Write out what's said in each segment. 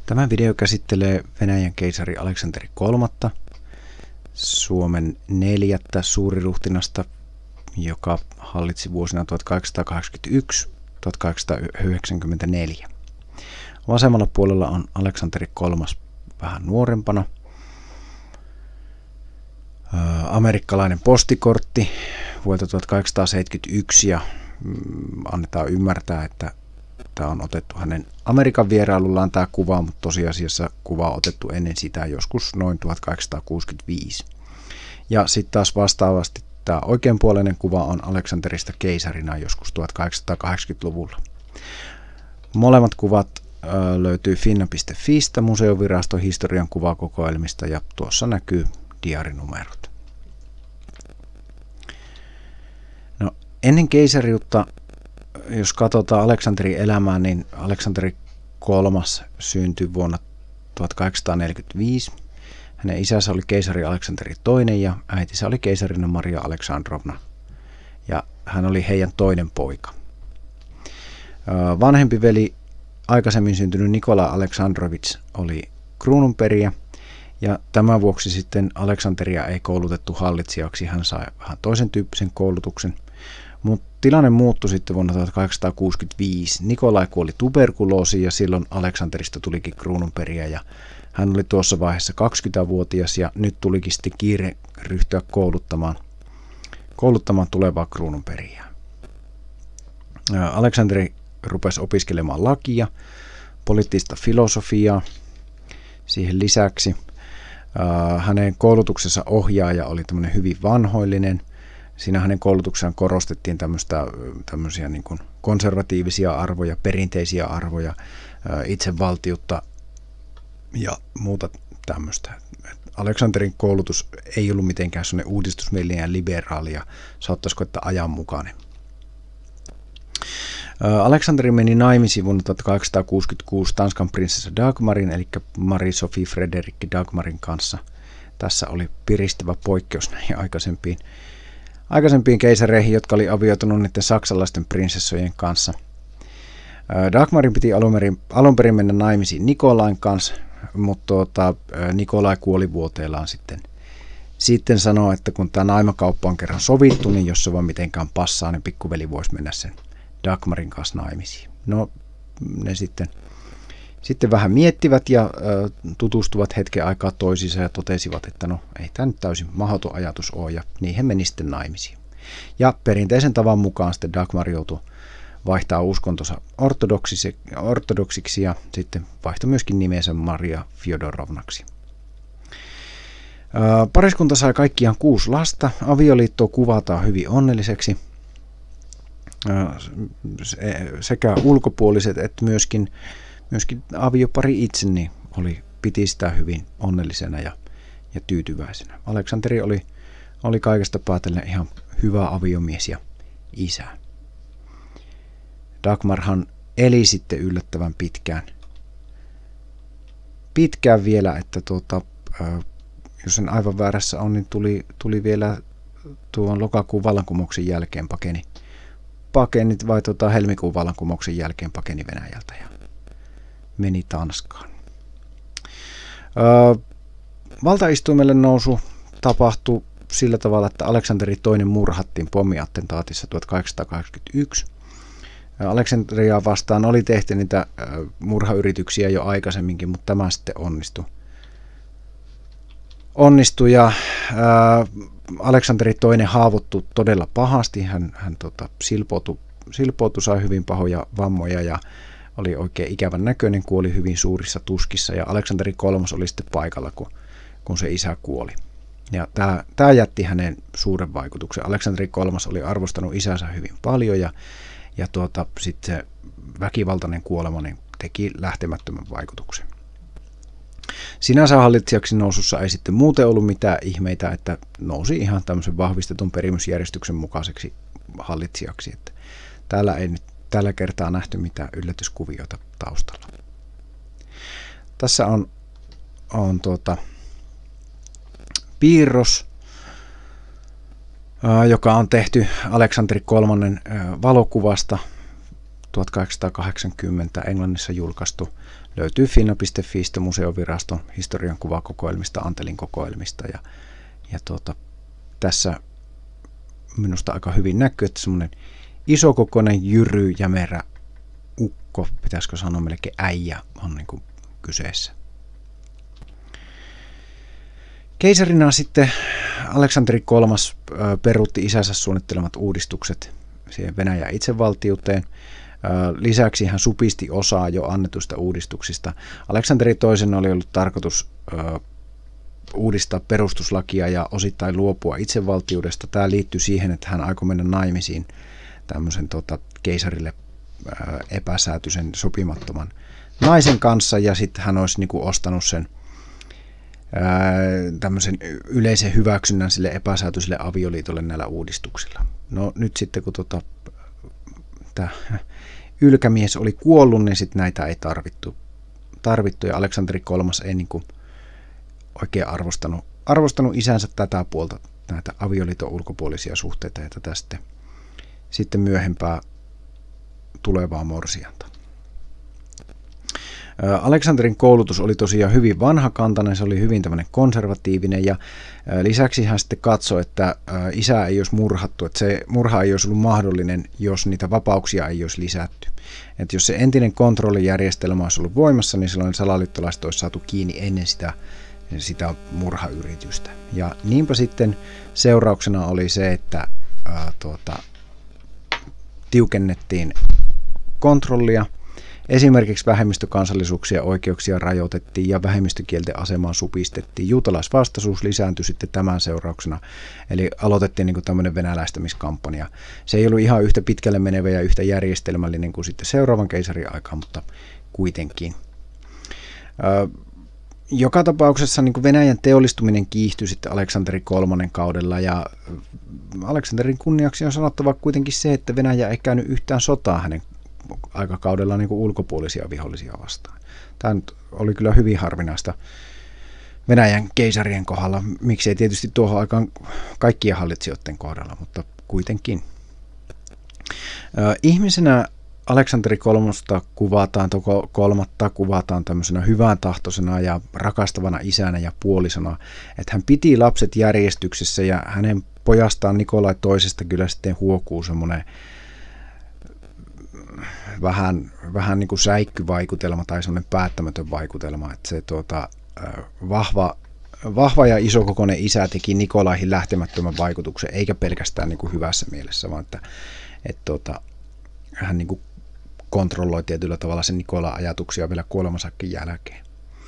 Tämä video käsittelee Venäjän keisari Aleksanteri III, Suomen 4. suuriruhtinasta, joka hallitsi vuosina 1881–1894. Vasemmalla puolella on Aleksanteri III vähän nuorempana. Amerikkalainen postikortti vuodelta 1871 ja annetaan ymmärtää, että tämä on otettu hänen Amerikan vierailullaan tämä kuva, mutta tosiasiassa kuva on otettu ennen sitä joskus noin 1865. Ja sitten taas vastaavasti tämä oikeanpuoleinen kuva on Aleksanterista keisarina joskus 1880-luvulla. Molemmat kuvat löytyy finna.fi:stä, museoviraston historian kuvakokoelmista, ja tuossa näkyy diarinumerot. No, ennen keisariutta, jos katsotaan Aleksanterin elämää, niin Aleksanteri III syntyi vuonna 1845. Hänen isänsä oli keisari Aleksanteri II ja äitinsä oli keisarina Maria Aleksandrovna. Ja hän oli heidän toinen poika. Vanhempi veli, aikaisemmin syntynyt Nikolai Aleksandrovits, oli kruununperijä. Ja tämän vuoksi sitten Aleksanteria ei koulutettu hallitsijaksi, hän sai vähän toisen tyyppisen koulutuksen. Mutta tilanne muuttui sitten vuonna 1865. Nikolai kuoli tuberkuloosiin ja silloin Aleksanterista tulikin kruununperijä. Ja hän oli tuossa vaiheessa 20-vuotias ja nyt tulikin sitten kiire ryhtyä kouluttamaan tulevaa kruununperijää. Aleksanteri rupesi opiskelemaan lakia, poliittista filosofiaa. Siihen lisäksi hänen koulutuksensa ohjaaja oli tämmöinen hyvin vanhoillinen. Siinä hänen koulutuksessaan korostettiin tämmöisiä niin kuin konservatiivisia arvoja, perinteisiä arvoja, itsevaltiutta ja muuta tämmöistä. Aleksanterin koulutus ei ollut mitenkään sellainen uudistusmielinen ja liberaali ja saattaisiko että ajanmukainen. Aleksanteri meni naimisiin vuonna 1866 Tanskan prinsessa Dagmarin, eli Marie-Sophie Frederikke Dagmarin kanssa. Tässä oli piristävä poikkeus näihin aikaisempiin keisareihin, jotka oli avioitunut niiden saksalaisten prinsessojen kanssa. Dagmarin piti alun perin mennä naimisiin Nikolain kanssa, mutta Nikolai kuoli vuoteellaan sitten sanoi, että kun tämä naimakauppa on kerran sovittu, niin jos se vaan mitenkään passaa, niin pikkuveli voisi mennä sen Dagmarin kanssa naimisiin. No, ne sitten vähän miettivät ja tutustuvat hetken aikaa toisiinsa ja totesivat, että no ei tämä nyt täysin mahdoton ajatus ole, ja niihin meni sitten naimisiin. Ja perinteisen tavan mukaan sitten Dagmar joutui vaihtaa uskontonsa ortodoksiksi ja sitten vaihtoi myöskin nimensä Maria Fjodorovnaksi. Pariskunta sai kaikkiaan 6 lasta. Avioliittoa kuvataan hyvin onnelliseksi. Sekä ulkopuoliset että myöskin aviopari itse niin piti sitä hyvin onnellisena ja tyytyväisenä. Aleksanteri oli kaikesta päätellen ihan hyvä aviomies ja isä. Dagmarhan eli sitten yllättävän pitkään vielä, että jos en aivan väärässä on, niin tuli vielä tuon lokakuun vallankumouksen jälkeen pakeni vai helmikuun vallankumouksen jälkeen pakeni Venäjältä ja meni Tanskaan. Valtaistuimelle nousu tapahtui sillä tavalla, että Aleksanteri II murhattiin pommiattentaatissa 1881. Aleksanteria vastaan oli tehty niitä murhayrityksiä jo aikaisemminkin, mutta tämä sitten onnistui ja Aleksanteri II haavoittui todella pahasti. Hän silpoutui, sai hyvin pahoja vammoja ja oli oikein ikävän näköinen, kuoli hyvin suurissa tuskissa, ja Aleksanteri III oli sitten paikalla, kun se isä kuoli. Ja tämä jätti hänen suuren vaikutuksen. Aleksanteri III oli arvostanut isänsä hyvin paljon ja sitten se väkivaltainen kuolema niin teki lähtemättömän vaikutuksen. Sinänsä hallitsijaksi nousussa ei sitten muuten ollut mitään ihmeitä, että nousi ihan tämmöisen vahvistetun perimysjärjestyksen mukaiseksi hallitsijaksi. Että täällä ei nyt tällä kertaa nähty mitään yllätyskuvioita taustalla. Tässä on piirros, joka on tehty Aleksanteri III valokuvasta 1880 Englannissa julkaistu. Löytyy finna.fiistä museoviraston historian kuvakokoelmista, Antelin kokoelmista. Ja tässä minusta aika hyvin näkyy, että semmoinen isokokoinen jyry, jämerä ukko, pitäisikö sanoa melkein äijä, on niin kuin kyseessä. Keisarina sitten Aleksanteri III peruutti isänsä suunnittelemat uudistukset siihen Venäjän itsevaltiuteen. Lisäksi hän supisti osaa jo annetuista uudistuksista. Aleksanteri II oli ollut tarkoitus uudistaa perustuslakia ja osittain luopua itsevaltiudesta. Tämä liittyy siihen, että hän aikoi mennä naimisiin tämmöisen keisarille epäsäätyisen sopimattoman naisen kanssa, ja sitten hän olisi niin kuin ostanut sen tämmöisen yleisen hyväksynnän sille epäsäätyiselle avioliitolle näillä uudistuksilla. No nyt sitten kun tämä ylkämies oli kuollut, niin sitten näitä ei tarvittu ja Aleksanteri III ei niin kuin oikein arvostanut isänsä tätä puolta, näitä avioliiton ulkopuolisia suhteita ja tätä sitten myöhempää tulevaa morsianta. Aleksanterin koulutus oli tosiaan hyvin vanhakantainen, se oli hyvin tämmöinen konservatiivinen ja lisäksi hän sitten katsoi, että isää ei olisi murhattu, että se murha ei olisi ollut mahdollinen, jos niitä vapauksia ei olisi lisätty. Että jos se entinen kontrollijärjestelmä olisi ollut voimassa, niin silloin salaliittolaiset olisi saatu kiinni ennen sitä murhayritystä. Ja niinpä sitten seurauksena oli se, että tiukennettiin kontrollia. Esimerkiksi vähemmistökansallisuuksia oikeuksia rajoitettiin ja vähemmistökielten asemaa supistettiin. Juutalaisvastaisuus lisääntyi sitten tämän seurauksena. Eli aloitettiin niin kuin tämmöinen venäläistämiskampanja. Se ei ollut ihan yhtä pitkälle menevä ja yhtä järjestelmällinen kuin sitten seuraavan keisarin aikaan, mutta kuitenkin. Joka tapauksessa niin kuin Venäjän teollistuminen kiihtyi sitten Aleksanteri III kaudella ja Aleksanterin kunniaksi on sanottava kuitenkin se, että Venäjä ei käynyt yhtään sotaa hänen aikakaudella niin kuin ulkopuolisia vihollisia vastaan. Tämä nyt oli kyllä hyvin harvinaista Venäjän keisarien kohdalla, miksei tietysti tuohon aikaan kaikkien hallitsijoiden kohdalla, mutta kuitenkin. Ihmisenä Aleksanteri kolmatta kuvataan tämmöisenä hyvän tahtoisena ja rakastavana isänä ja puolisona, että hän piti lapset järjestyksessä ja hänen pojastaan Nikolai toisesta kyllä sitten huokuu semmoinen vähän niin kuin säikkyvaikutelma tai semmoinen päättämätön vaikutelma, että se vahva ja isokokoinen isä teki Nikolaihin lähtemättömän vaikutuksen, eikä pelkästään niin kuin hyvässä mielessä, vaan että hän niin kuin kontrolloi tietyllä tavalla sen Nikolain ajatuksia vielä kuolemansakin jälkeen.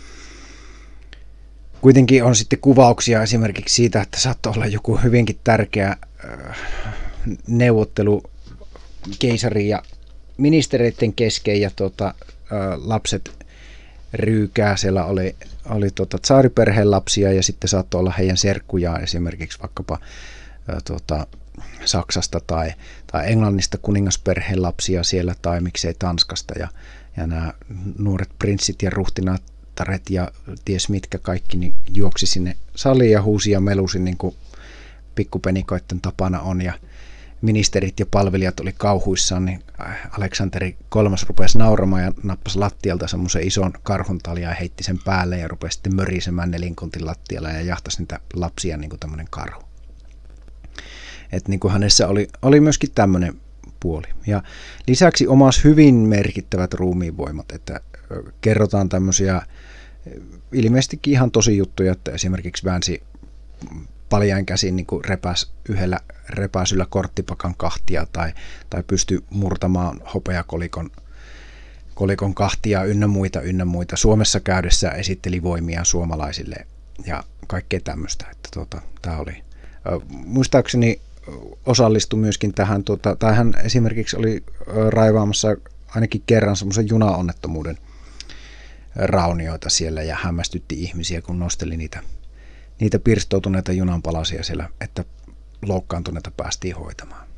Kuitenkin on sitten kuvauksia esimerkiksi siitä, että saattoi olla joku hyvinkin tärkeä neuvottelu keisarin ja ministereiden kesken ja lapset ryykää. Siellä oli tsaariperheen lapsia ja sitten saattoi olla heidän serkkujaan esimerkiksi vaikkapa Saksasta tai Englannista kuningasperheen lapsia siellä tai miksei Tanskasta ja nämä nuoret prinssit ja ruhtinattaret ja ties mitkä kaikki niin juoksi sinne saliin ja huusi ja melusi niin kuin pikkupenikoiden tapana on ja ministerit ja palvelijat oli kauhuissaan, niin Aleksanteri III rupesi nauramaan ja nappasi lattialta semmoisen ison karhuntaljan ja heitti sen päälle ja rupesi sitten mörisemään nelinkontin lattialla ja jahtasi niitä lapsia niin kuin tämmöinen karhu. Että niin kuin hänessä oli myöskin tämmöinen puoli. Ja lisäksi omasi hyvin merkittävät ruumiinvoimat, että kerrotaan tämmöisiä ilmeisestikin ihan tosi juttuja, että esimerkiksi väänsi paljain käsin niin kuin repäsi yhdellä repäisyllä korttipakan kahtia tai pystyi murtamaan hopeakolikon kahtia ynnä muita. Suomessa käydessä esitteli voimia suomalaisille ja kaikkea tämmöistä. Että tämä oli. Muistaakseni osallistui myöskin tähän, tai hän esimerkiksi oli raivaamassa ainakin kerran semmoisen junaonnettomuuden raunioita siellä ja hämmästytti ihmisiä, kun nosteli niitä pirstoutuneita junanpalasia siellä, että loukkaantuneita päästiin hoitamaan.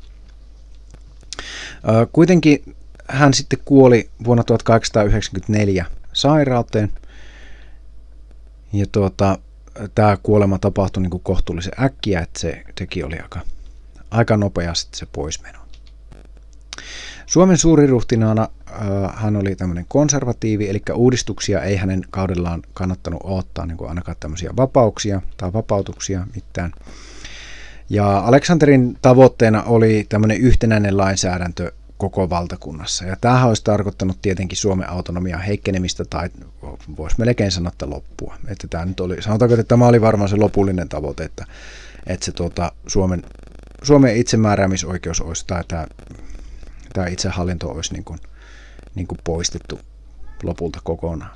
Kuitenkin hän sitten kuoli vuonna 1894 sairauteen ja tämä kuolema tapahtui niin kuin kohtuullisen äkkiä, että sekin oli aika nopea sitten se poismeno. Suomen suuriruhtinaana hän oli tämmöinen konservatiivi, eli uudistuksia ei hänen kaudellaan kannattanut odottaa, niin kuin ainakaan tämmöisiä vapauksia tai vapautuksia mitään. Ja Aleksanterin tavoitteena oli tämmöinen yhtenäinen lainsäädäntö koko valtakunnassa. Ja tämähän olisi tarkoittanut tietenkin Suomen autonomian heikkenemistä tai voisi melkein sanoa, että loppua. Että tämä nyt oli, sanotaanko, että tämä oli varmaan se lopullinen tavoite, että se Suomen itsemääräämisoikeus olisi tai tämä itsehallinto olisi niin kuin poistettu lopulta kokonaan.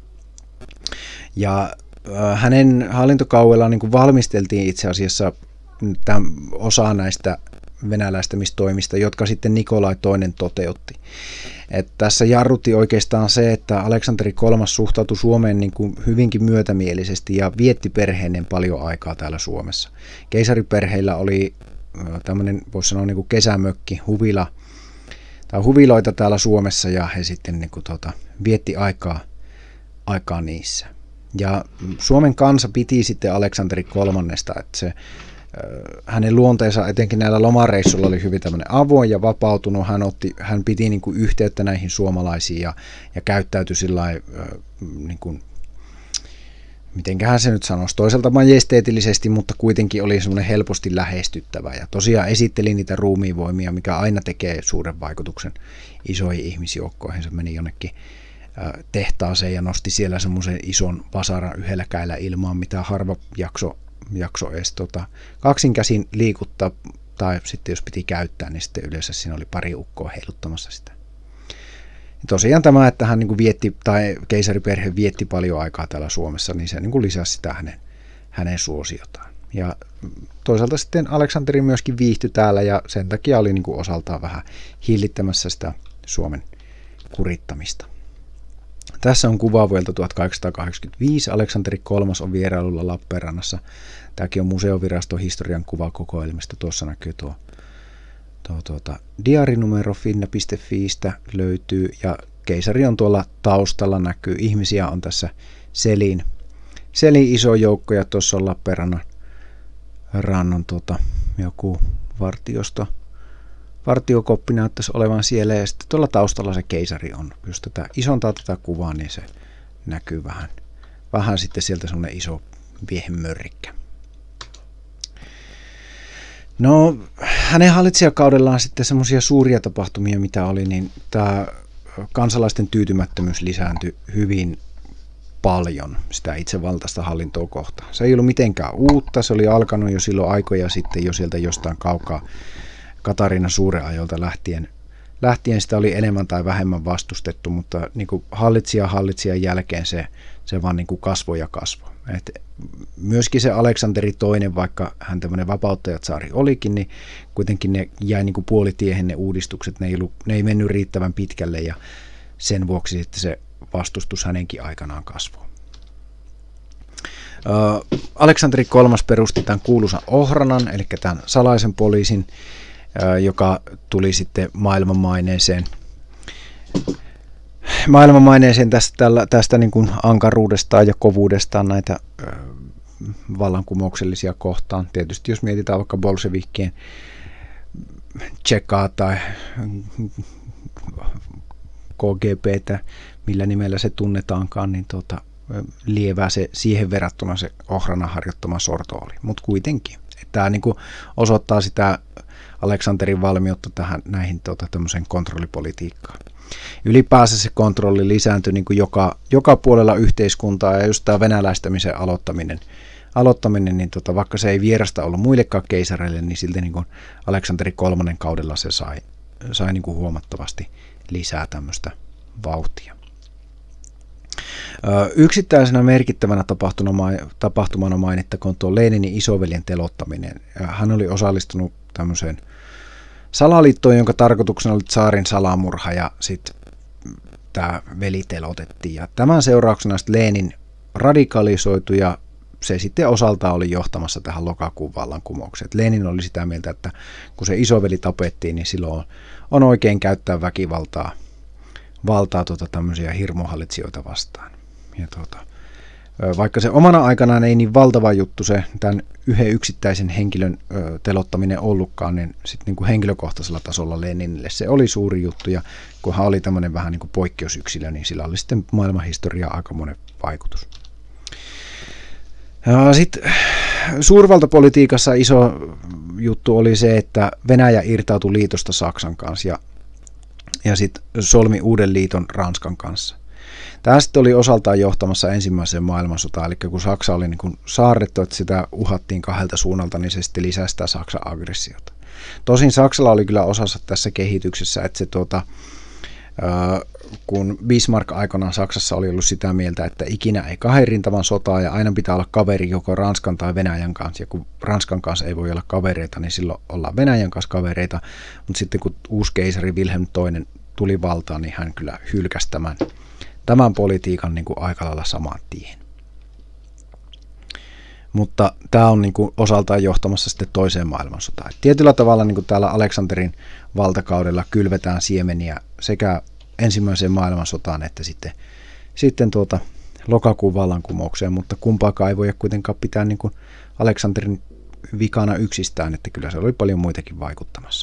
Ja hänen hallintokaudellaan niin kuin valmisteltiin itse asiassa osa näistä venäläistämistoimista, jotka sitten Nikolai II toteutti. Et tässä jarrutti oikeastaan se, että Aleksanteri III suhtautui Suomeen niin kuin hyvinkin myötämielisesti ja vietti perheinen paljon aikaa täällä Suomessa. Keisariperheillä oli tämmöinen, voisi sanoa, niin kuin kesämökki, huvila, tai huviloita täällä Suomessa, ja he sitten niin kuin, vietti aikaa niissä. Ja Suomen kansa piti sitten Aleksanteri kolmannesta, että se hänen luonteensa etenkin näillä lomareissuilla oli hyvin tämmöinen avoin ja vapautunut. Hän piti niin kuin yhteyttä näihin suomalaisiin ja käyttäytyi sillain, niin kuin, mitenköhän se nyt sanoisi, toisaalta majesteetillisesti, mutta kuitenkin oli semmoinen helposti lähestyttävä. Ja tosiaan esitteli niitä ruumiinvoimia, mikä aina tekee suuren vaikutuksen isoihin ihmisjoukkoihin. Se meni jonnekin tehtaaseen ja nosti siellä semmoisen ison vasaran yhdellä kädellä ilmaan, mitä harva jakso edes kaksin käsin liikuttaa, tai sitten jos piti käyttää, niin sitten yleensä siinä oli pari ukkoa heiluttamassa sitä. Ja tosiaan tämä, että hän niin kuin vietti, tai keisariperhe vietti paljon aikaa täällä Suomessa, niin se niin kuin lisäsi sitä hänen suosiotaan. Ja toisaalta sitten Aleksanteri myöskin viihtyi täällä, ja sen takia oli niin kuin osaltaan vähän hillittämässä sitä Suomen kurittamista. Tässä on kuva vuodelta 1885. Aleksanteri III on vierailulla Lappeenrannassa. Tämäkin on Museoviraston historian kuvakokoelmista. Tuossa näkyy tuo diarinumero finna.fiistä löytyy. Ja keisari on tuolla taustalla näkyy. Ihmisiä on tässä selin iso joukko, ja tuossa on Lappeenrannan joku vartiokoppi näyttäisi olevan siellä, ja sitten tuolla taustalla se keisari on. Jos tätä isontaa tätä kuvaa, niin se näkyy vähän sitten sieltä semmoinen iso viehemörrikkä. No, hänen hallitsijakaudellaan sitten semmoisia suuria tapahtumia, mitä oli, niin tämä kansalaisten tyytymättömyys lisääntyi hyvin paljon sitä itsevaltaista hallintoa kohtaan. Se ei ollut mitenkään uutta, se oli alkanut jo silloin aikoja sitten jo sieltä jostain kaukaa Katariina Suuren ajolta lähtien sitä oli enemmän tai vähemmän vastustettu, mutta niin kuin hallitsijan jälkeen se vaan niin kuin kasvoi ja kasvoi. Myöskin se Aleksanteri II, vaikka hän tämmöinen vapauttajatsaari olikin, niin kuitenkin ne jäi niin kuin puolitiehen ne uudistukset, ne ei mennyt riittävän pitkälle, ja sen vuoksi sitten se vastustus hänenkin aikanaan kasvoi. Aleksanteri III perusti tämän kuuluisan Ohranan, eli tämän salaisen poliisin, joka tuli sitten maailmanmaineeseen tästä niin kuin ankaruudestaan ja kovuudestaan näitä vallankumouksellisia kohtaan. Tietysti jos mietitään vaikka bolshevikkien Tsekaa tai KGB:tä, millä nimellä se tunnetaankaan, niin lievää se siihen verrattuna se Ohranan harjoittama sorto oli. Mutta kuitenkin. Tämä niin kuin osoittaa sitä Aleksanterin valmiutta näihin tämmöiseen kontrollipolitiikkaan. Ylipäänsä se kontrolli lisääntyi niin kuin joka puolella yhteiskuntaa, ja just tämä venäläistämisen aloittaminen niin vaikka se ei vierasta ollut muillekaan keisareille, niin silti niin kuin Aleksanteri III kaudella se sai niin kuin huomattavasti lisää tämmöistä vauhtia. Yksittäisenä merkittävänä tapahtumana mainittakoon tuo Leninin isoveljen telottaminen. Hän oli osallistunut tämmöiseen salaliittoon, jonka tarkoituksena oli tsaarin salamurha, ja sitten tämä veli telotettiin. Ja tämän seurauksena Lenin radikalisoitui, ja se sitten osaltaan oli johtamassa tähän lokakuun vallankumoukseen. Lenin oli sitä mieltä, että kun se isoveli tapettiin, niin silloin on oikein käyttää väkivaltaa tämmöisiä hirmuhallitsijoita vastaan. Ja Vaikka se omana aikanaan ei niin valtava juttu se tämän yhden yksittäisen henkilön telottaminen ollutkaan, niin sitten niin kuin henkilökohtaisella tasolla Leninille se oli suuri juttu, ja kun hän oli tämmöinen vähän niin kuin poikkeusyksilö, niin sillä oli sitten maailmanhistoriaan aikamoinen vaikutus. Sitten suurvaltapolitiikassa iso juttu oli se, että Venäjä irtautui liitosta Saksan kanssa ja sitten solmi uuden liiton Ranskan kanssa. Tämä sitten oli osaltaan johtamassa ensimmäiseen maailmansotaan, eli kun Saksa oli niin kuin saarrettu, että sitä uhattiin kahdelta suunnalta, niin se sitten lisäsi sitä Saksan aggressiota. Tosin Saksalla oli kyllä osansa tässä kehityksessä, että se kun Bismarck aikanaan Saksassa oli ollut sitä mieltä, että ikinä ei kahden rintaman sotaa ja aina pitää olla kaveri joko Ranskan tai Venäjän kanssa, ja kun Ranskan kanssa ei voi olla kavereita, niin silloin ollaan Venäjän kanssa kavereita, mutta sitten kun uusi keisari Wilhelm II tuli valtaan, niin hän kyllä hylkäsi tämän politiikan niin kuin aika lailla saman tien. Mutta tämä on niin kuin osaltaan johtamassa sitten toiseen maailmansotaan. Tietyllä tavalla niin kuin täällä Aleksanterin valtakaudella kylvetään siemeniä sekä ensimmäiseen maailmansotaan että sitten lokakuun vallankumoukseen, mutta kumpaakaan ei voi kuitenkaan pitää niin kuin Aleksanterin vikana yksistään, että kyllä se oli paljon muitakin vaikuttamassa.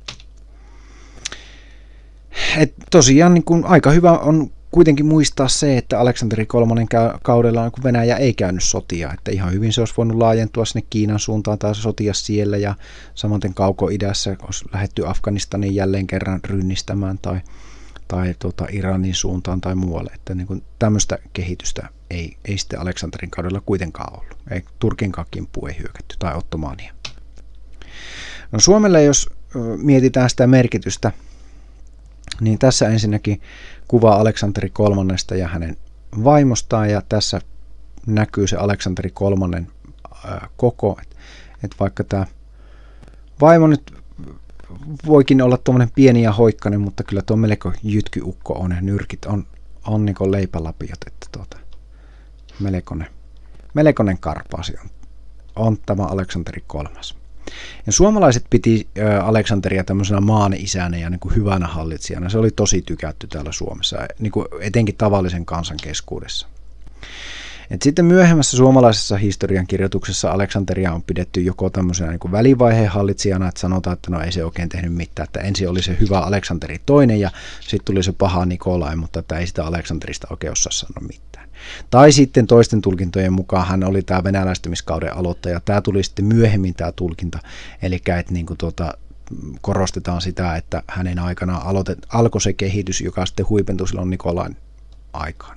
Et tosiaan niin kuin aika hyvä on kuitenkin muistaa se, että Aleksanteri III kaudella kun Venäjä ei käynyt sotia, että ihan hyvin se olisi voinut laajentua sinne Kiinan suuntaan tai sotia siellä, ja samaten Kauko-idässä olisi lähdetty Afganistaniin jälleen kerran rynnistämään tai Iranin suuntaan tai muualle, että niin kuin tämmöistä kehitystä ei sitten Aleksanterin kaudella kuitenkaan ollut. Ei Turkinkaan kimppuun ei hyökätty tai Ottomania. No Suomelle, jos mietitään sitä merkitystä, niin tässä ensinnäkin kuva Aleksanteri III ja hänen vaimostaan, ja tässä näkyy se Aleksanteri III koko, että vaikka tämä vaimo nyt voikin olla tuommoinen pieni ja hoikkainen, mutta kyllä tuo melko jytkyukko on, ja nyrkit on niin kuin leipälapiot, että melkoinen karpaasi on tämä Aleksanteri III. Ja suomalaiset piti Aleksanteria tämmöisenä maan isänä ja niin kuin hyvänä hallitsijana. Se oli tosi tykätty täällä Suomessa, niin kuin etenkin tavallisen kansan keskuudessa. Et sitten myöhemmässä suomalaisessa historiankirjoituksessa Aleksanteria on pidetty joko tämmöisenä niin kuin välivaiheen hallitsijana, että sanotaan, että no ei se oikein tehnyt mitään, että ensin oli se hyvä Aleksanteri II ja sitten tuli se paha Nikolai, mutta että ei sitä Aleksanterista oikein osaa sanoa mitään. Tai sitten toisten tulkintojen mukaan hän oli tämä venäläistymiskauden aloittaja. Tämä tuli sitten myöhemmin tämä tulkinta, eli että niin kuin korostetaan sitä, että hänen aikanaan alkoi se kehitys, joka sitten huipentui silloin Nikolain aikaan.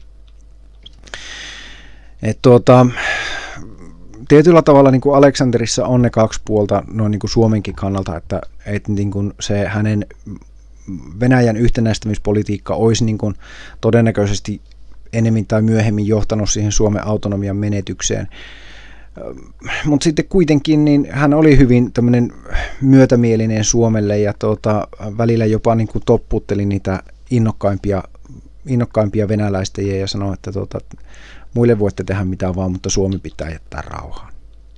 Tietyllä tavalla niin kuin Aleksanterissa on ne kaksi puolta noin niin kuin Suomenkin kannalta, että niin kuin se hänen Venäjän yhtenäistämispolitiikka olisi niin kuin todennäköisesti enemmän tai myöhemmin johtanut siihen Suomen autonomian menetykseen. Mutta sitten kuitenkin niin hän oli hyvin tämmöinen myötämielinen Suomelle ja välillä jopa niin kuin topputteli niitä innokkaimpia venäläistäjiä ja sanoi, että muille voitte tehdä mitä vaan, mutta Suomi pitää jättää rauhaan.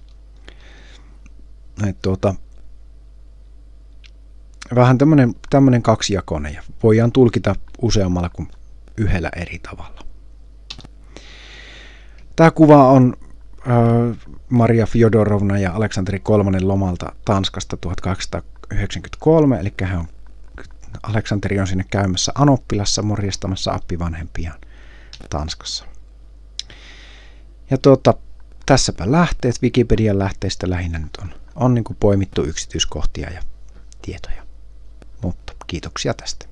Vähän tämmöinen kaksijakoinen ja voidaan tulkita useammalla kuin yhdellä eri tavalla. Tämä kuva on Maria Fjodorovna ja Aleksanteri III lomalta Tanskasta 1893, eli Aleksanteri on sinne käymässä Anoppilassa morjestamassa appivanhempiaan Tanskassa. Ja tässäpä lähteet, Wikipedian lähteistä lähinnä nyt on niin kuin poimittu yksityiskohtia ja tietoja. Mutta kiitoksia tästä.